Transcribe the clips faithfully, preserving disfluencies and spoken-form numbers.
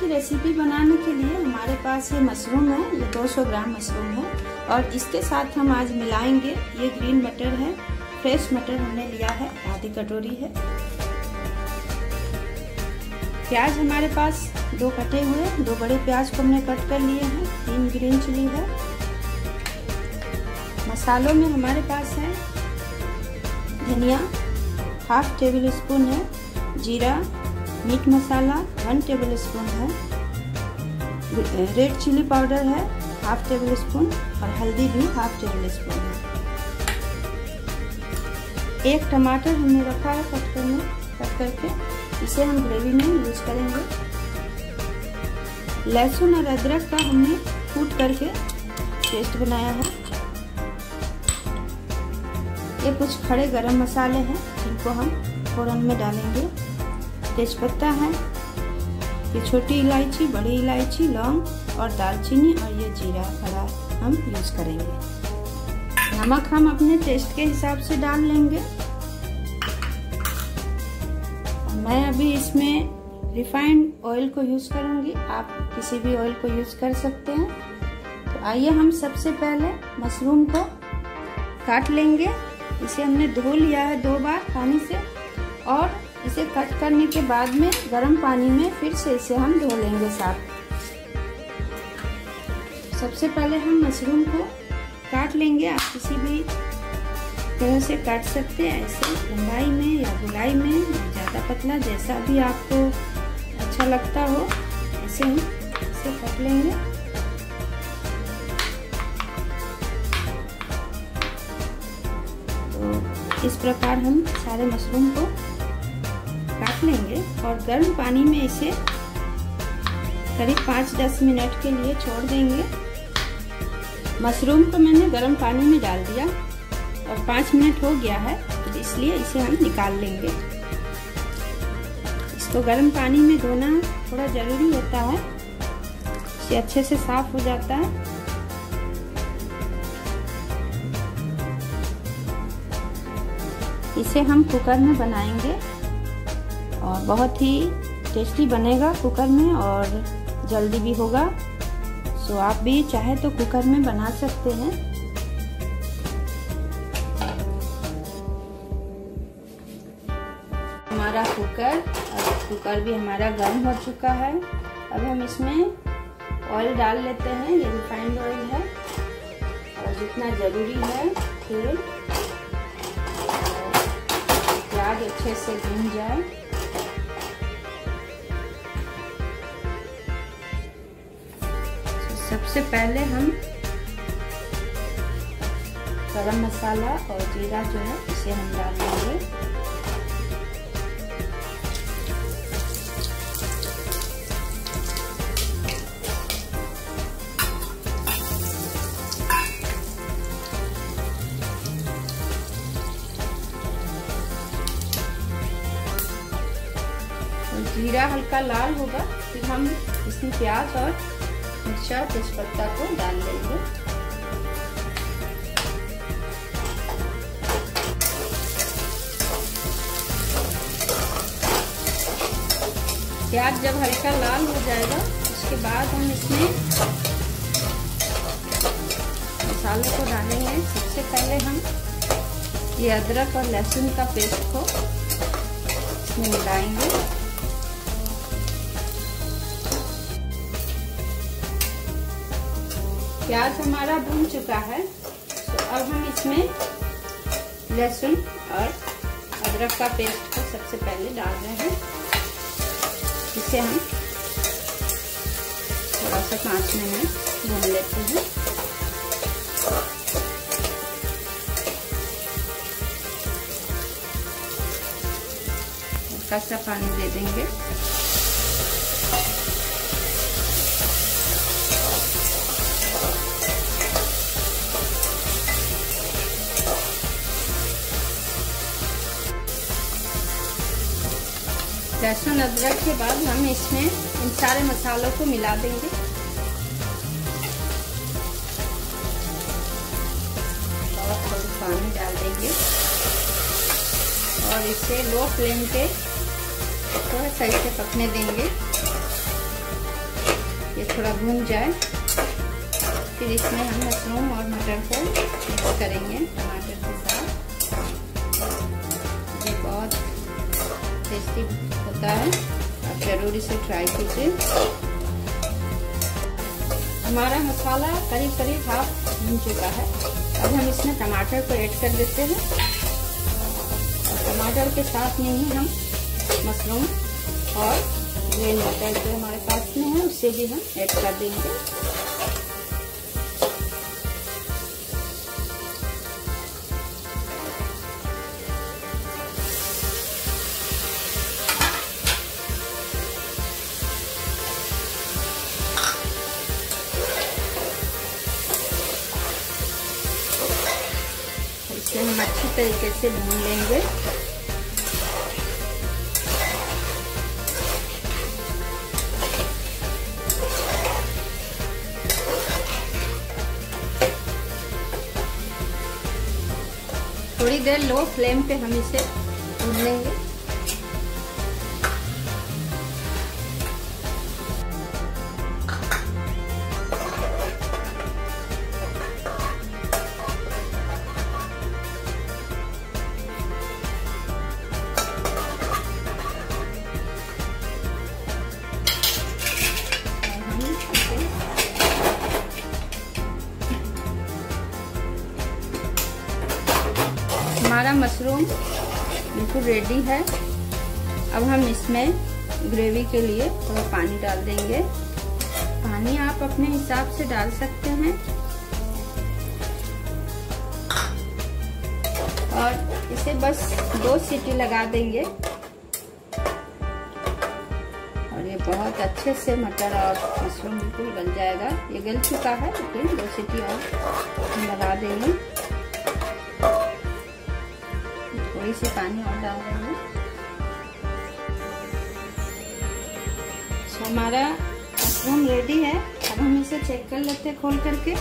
की रेसिपी बनाने के लिए हमारे पास ये मशरूम है, ये दो सौ ग्राम मशरूम है और इसके साथ हम आज मिलाएंगे ये ग्रीन मटर है, फ्रेश मटर हमने लिया है, आधी कटोरी है। प्याज हमारे पास दो कटे हुए, दो बड़े प्याज को हमने कट कर लिए हैं, तीन ग्रीन चिली है। मसालों में हमारे पास है धनिया हाफ टेबल स्पून है, जीरा, meat masala one tablespoon है, रेड चिली पाउडर है हाफ टेबल स्पून और हल्दी भी हाफ टेबल स्पून है। एक टमाटर हमने रखा है कट करने कट करके, इसे हम ग्रेवी में यूज करेंगे। लहसुन और अदरक का हमने कूट करके पेस्ट बनाया है। ये कुछ खड़े गरम मसाले हैं जिनको हम फोरन में डालेंगे। तेजपत्ता है, ये छोटी इलायची, बड़ी इलायची, लौंग और दालचीनी और ये जीरा खड़ा हम यूज करेंगे। नमक हम अपने टेस्ट के हिसाब से डाल लेंगे। मैं अभी इसमें रिफाइंड ऑयल को यूज करूंगी, आप किसी भी ऑयल को यूज कर सकते हैं। तो आइए हम सबसे पहले मशरूम को काट लेंगे। इसे हमने धो लिया है दो बार पानी से और इसे कट करने के बाद में गर्म पानी में फिर से इसे हम धो लेंगे साफ। सबसे पहले हम मशरूम को काट लेंगे। आप किसी भी तरह से काट सकते हैं, ऐसे लंबाई में या गोलाई में, ज़्यादा पतला, जैसा भी आपको अच्छा लगता हो ऐसे हम इसे काट लेंगे। तो इस प्रकार हम सारे मशरूम को काट लेंगे और गर्म पानी में इसे करीब पाँच दस मिनट के लिए छोड़ देंगे। मशरूम को मैंने गर्म पानी में डाल दिया और पाँच मिनट हो गया है, तो इसलिए इसे हम निकाल लेंगे। इसको गर्म पानी में धोना थोड़ा जरूरी होता है, इसे अच्छे से साफ हो जाता है। इसे हम कुकर में बनाएंगे और बहुत ही टेस्टी बनेगा कुकर में और जल्दी भी होगा। सो आप भी चाहे तो कुकर में बना सकते हैं। हमारा कुकर और कुकर भी हमारा गर्म हो चुका है। अब हम इसमें ऑयल डाल लेते हैं। ये रिफाइंड ऑयल है और जितना जरूरी है तेल, प्याज अच्छे से भून जाए। सबसे पहले हम गरम मसाला और जीरा जो है इसे हम डाल देंगे। जीरा हल्का लाल होगा फिर हम इसमें प्याज और मिर्चा तेजपत्ता को डाल देंगे। प्याज जब हल्का लाल हो जाएगा उसके बाद हम इसमें मसालों को डालेंगे। सबसे पहले हम ये अदरक और लहसुन का पेस्ट को इसमें मिलाएंगे। प्याज हमारा भून चुका है, तो अब हम इसमें लहसुन और अदरक का पेस्ट को सबसे पहले डाल रहे हैं। इसे हम थोड़ा सा पाँच मिनट भून लेते हैं। हल्का सा पानी दे देंगे। लहसुन अदरक के बाद हम इसमें इन सारे मसालों को मिला देंगे। और थोड़ा पानी डाल देंगे और इसे लो फ्लेम पे थोड़ा सही से पकने देंगे। ये थोड़ा भून जाए, फिर इसमें हम मशरूम और मटर को मिक्स करेंगे टमाटर के साथ। ये बहुत टेस्टी होता है, आप जरूर इसे ट्राई कीजिए। हमारा मसाला करीब करीब हाफ भून चुका है। अब हम इसमें टमाटर को ऐड कर देते हैं और टमाटर के साथ में ही हम मशरूम और ग्रीन मटर जो हमारे पास में है उससे भी हम ऐड कर देंगे। इसे हम अच्छी तरीके से भून लेंगे। थोड़ी देर लो फ्लेम पे हम इसे भून लेंगे। हमारा मशरूम बिल्कुल रेडी है। अब हम इसमें ग्रेवी के लिए थोड़ा पानी डाल देंगे। पानी आप अपने हिसाब से डाल सकते हैं और इसे बस दो सीटी लगा देंगे और ये बहुत अच्छे से मटर और मशरूम बिल्कुल गल जाएगा। ये गल चुका है, लेकिन दो सीटी और हम लगा देंगे। थोड़ी सी पानी और डाल देंगे। तो हमारा मशरूम रेडी है। अब हम इसे चेक कर लेते हैं खोल करके।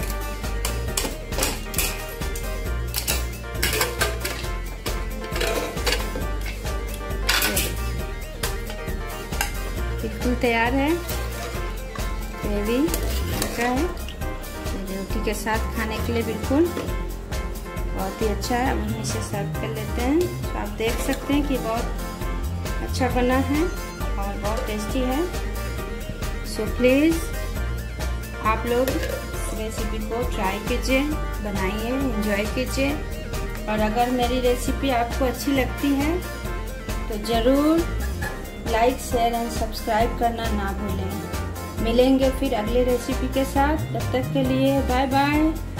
बिल्कुल तैयार है, ग्रेवी अच्छा है, रोटी के साथ खाने के लिए बिल्कुल बहुत ही अच्छा है। अब हम इसे सर्व कर लेते हैं। तो आप देख सकते हैं कि बहुत अच्छा बना है और बहुत टेस्टी है। सो प्लीज़ आप लोग इस रेसिपी को ट्राई कीजिए, बनाइए, एंजॉय कीजिए। और अगर मेरी रेसिपी आपको अच्छी लगती है तो ज़रूर लाइक, शेयर एंड सब्सक्राइब करना ना भूलें। मिलेंगे फिर अगले रेसिपी के साथ। तब तक के लिए बाय बाय।